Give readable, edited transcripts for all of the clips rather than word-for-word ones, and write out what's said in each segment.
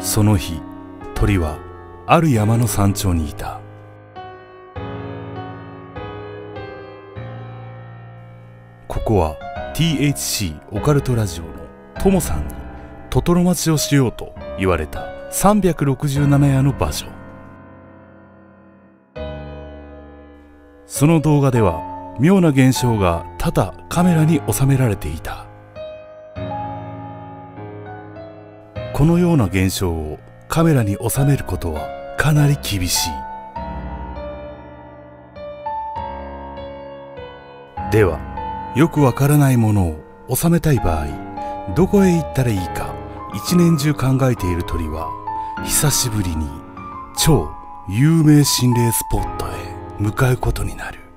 その日、鳥はある山の山頂にいた。ここは THC オカルトラジオのトモさんにトトロ待ちをしようと言われた367夜の場所。その動画では妙な現象が多々カメラに収められていた。このような現象をカメラに収めることはかなり厳しい。では、よくわからないものを収めたい場合、どこへ行ったらいいか一年中考えている鳥は、久しぶりに超有名心霊スポットへ向かうことになる。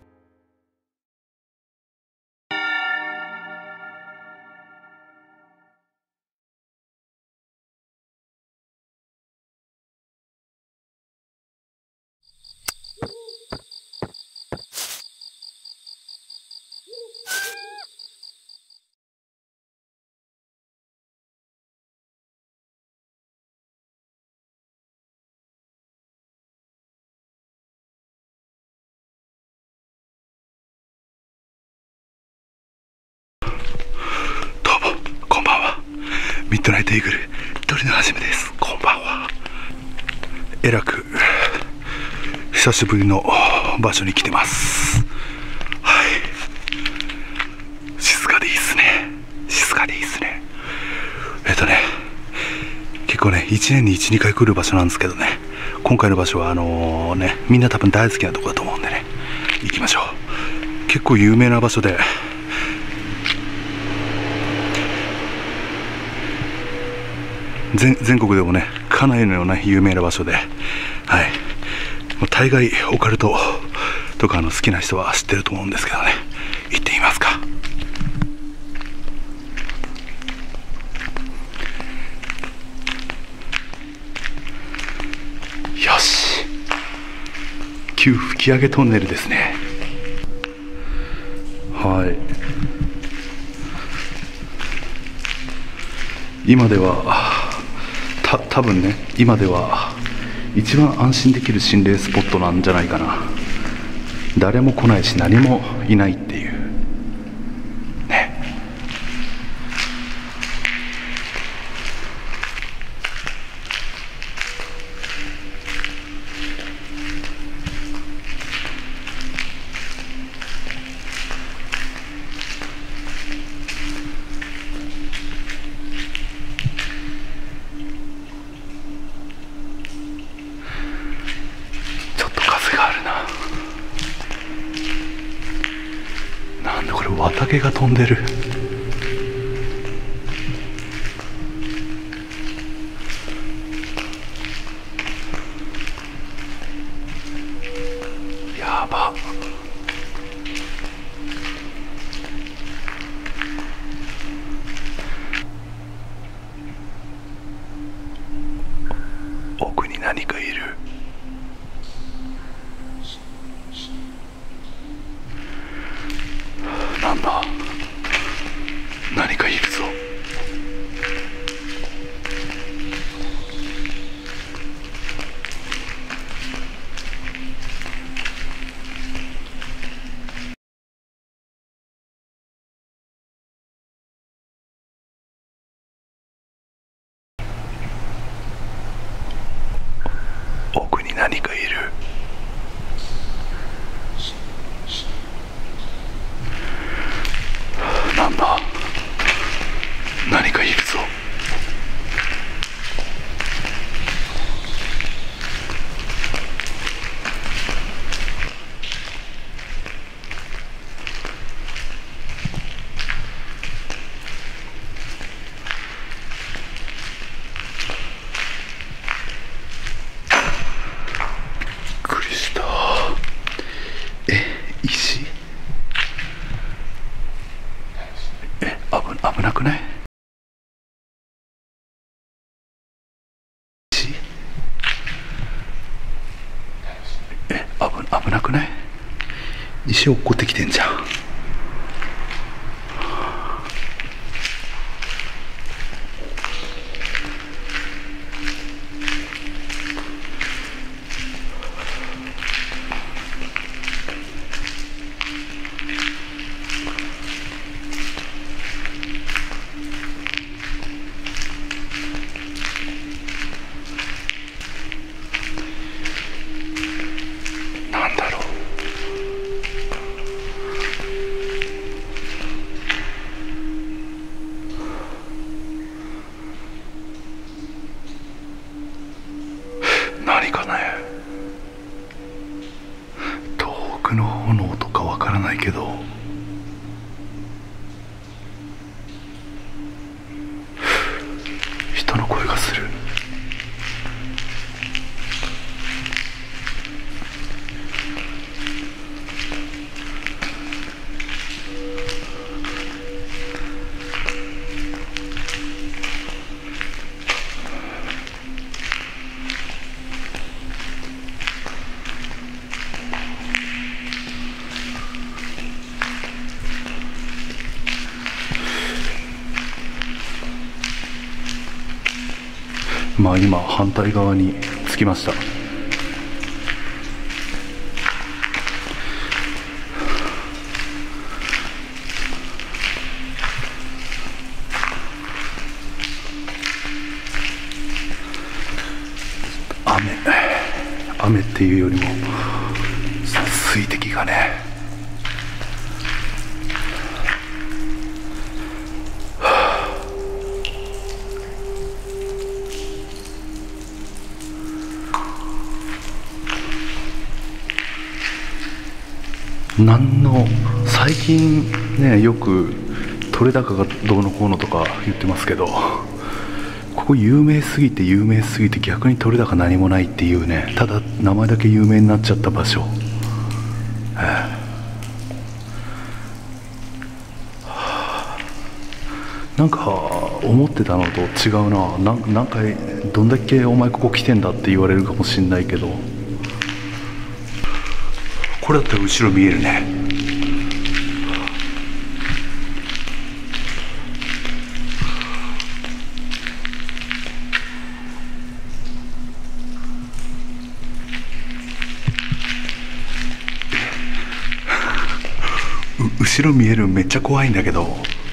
ミッドナイトイーグル鳥のはじめです。こんばんは。えらく久しぶりの場所に来てます。はい、静かでいいっすね。静かでいいっすね。結構ね、1年に 1,2 回来る場所なんですけどね、今回の場所はみんな多分大好きなとこだと思うんでね、行きましょう。結構有名な場所で、全国でもね、かなりのような有名な場所で、はい、もう大概オカルトとか好きな人は知ってると思うんですけどね、行ってみますか。よし、旧吹上トンネルですね。はい、今では多分ね、今では一番安心できる心霊スポットなんじゃないかな。誰も来ないし何もいないっていうね。なんだこれ、綿毛が飛んでる。やば。奥に何かいる。なんだ、何かいるぞ。奥に何かいる。なんだ、何かいるぞ。びっくりした。石？危なくない？危なくない？石落っこってきてんじゃん。 人の声がする。まあ今反対側に着きました。雨っていうよりも水滴がね、最近ね、よく取れ高がどうのこうのとか言ってますけど、ここ有名すぎて逆に取れ高何もないっていうね、ただ名前だけ有名になっちゃった場所、なんか思ってたのと違うな。なんかどんだけお前ここ来てんだって言われるかもしんないけど、これだったら後ろ見えるね。後ろ見える、めっちゃ怖いんだけど。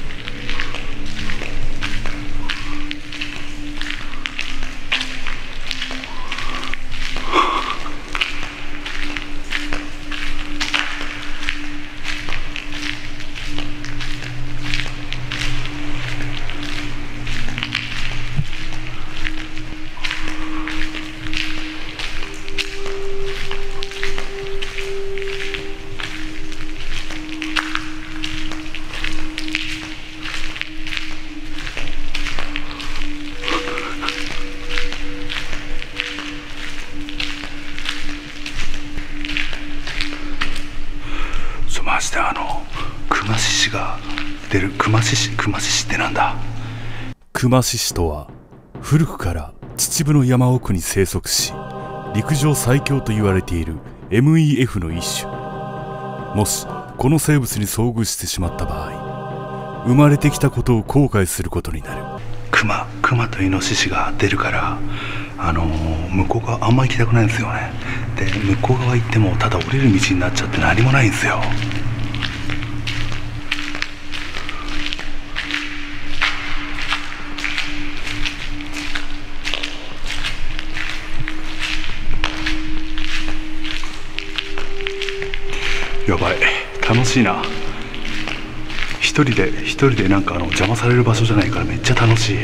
まして熊獅子が出る。熊獅子ってなんだ。熊獅子とは古くから秩父の山奥に生息し、陸上最強と言われている MEF の一種。もしこの生物に遭遇してしまった場合、生まれてきたことを後悔することになる。熊とイノシシが出るから向こう側あんま行きたくないんですよね。で向こう側行ってもただ降りる道になっちゃって何もないんですよ。やばい、楽しいな。一人でなんか邪魔される場所じゃないからめっちゃ楽しい。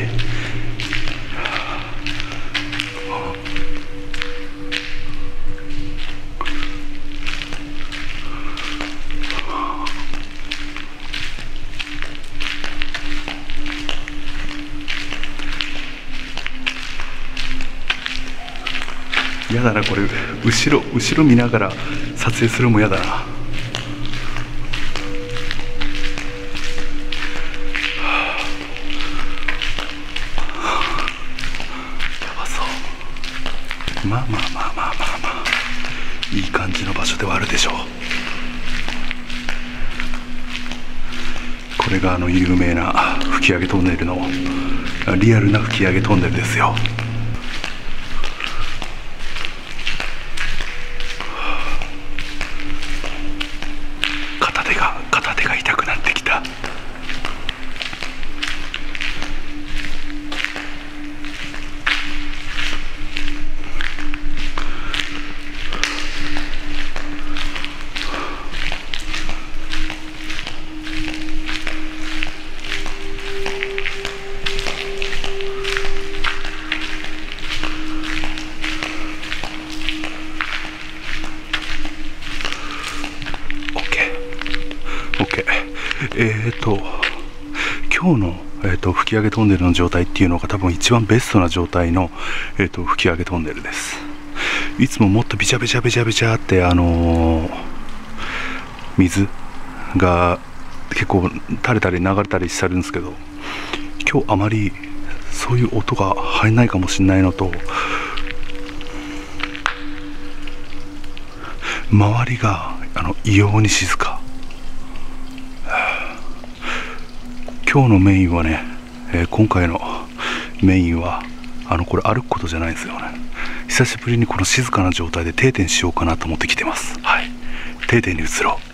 やだなこれ、後ろ見ながら撮影するのもやだな。まあいい感じの場所ではあるでしょう。これが有名な吹上トンネルのリアルな吹上トンネルですよ。片手が痛くなってきた。今日の吹き上げトンネルの状態っていうのが多分一番ベストな状態の、吹き上げトンネルです。いつももっとビチャビチャビチャビチャって水が結構垂れたり流れたりしてるんですけど、今日あまりそういう音が入らないかもしれないのと、周りが異様に静か。今日のメインはね、今回のメインはこれ歩くことじゃないんですよね。久しぶりにこの静かな状態で定点しようかなと思って来てます。はい、定点に移ろう。